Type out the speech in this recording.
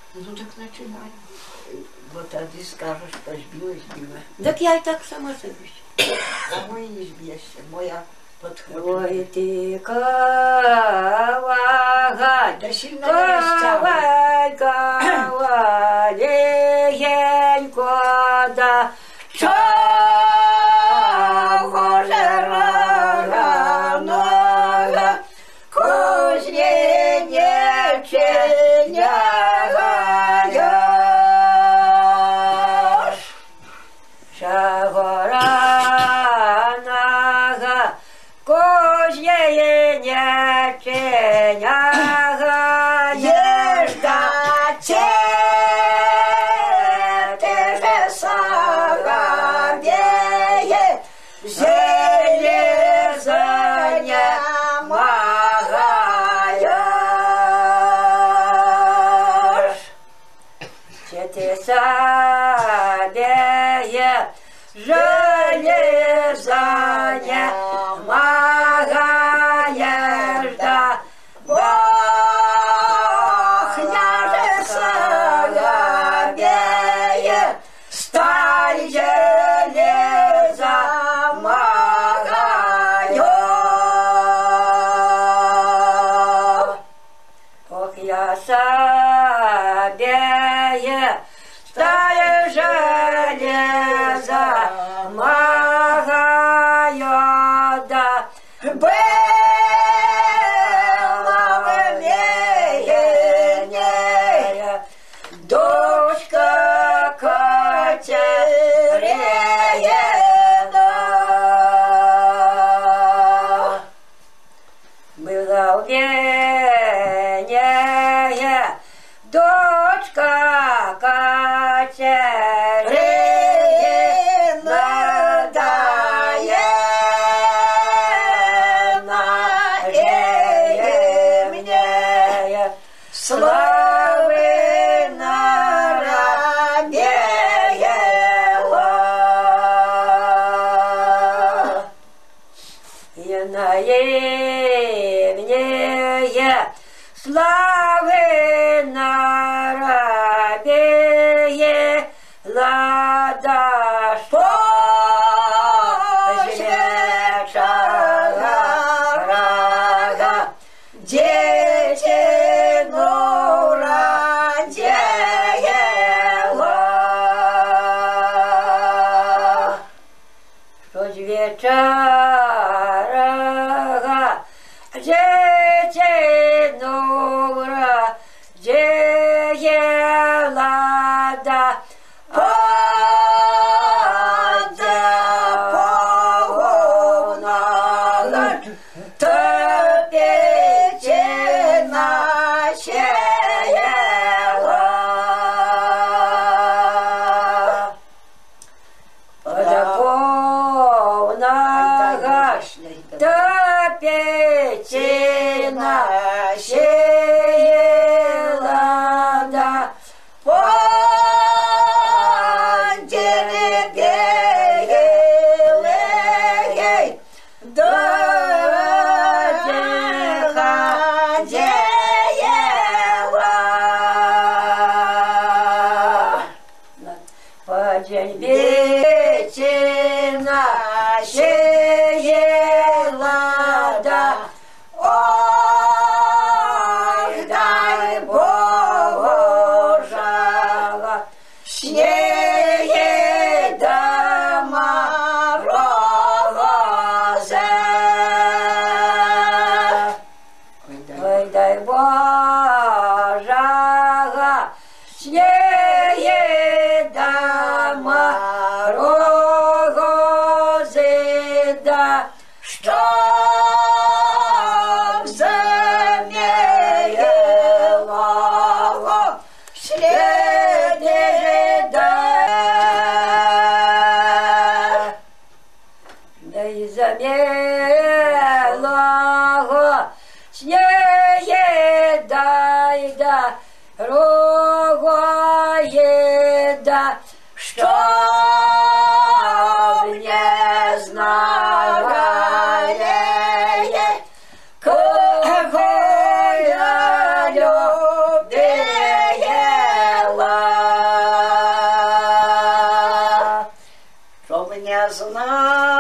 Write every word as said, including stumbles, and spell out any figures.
Ну так начинай. Вот тоді скажеш, що збила, збила. Так я і так сама собі. А мої не зб'єшся, моя підходить. Ой, ти кавага, Да сильно не розтягуй. кавай, кавай, легенько, да, чого же рога, кузні не чинягаєш, чого раного, кузні не чинягаєш, да, те, ти же слабее, железо не магаешь. Че ты слабее, железо не магаешь, да, Бог не слабее, сталь железо магаешь. Ох, я слабее, сталь железо магаю, да, было мнение, дочка Катерина. Было мнение, дочка Катерина, даена мне славы на рабеела. Иное славы на рабеела, да что рага, дети нура деела, что вечера дети нура деела, да пада полуна, топите начела. Пада полуна, топите начела, да подели белый, дожиха деева. Подели ветина щеела, да ой, дай Боже, снеги да морозы. Ой, дай Боже, снеги да морозы, да чтоб замеяло следы, да, да и замело снеги, дай, да, рогое, да, чтоб не знали, какое любие не знаю.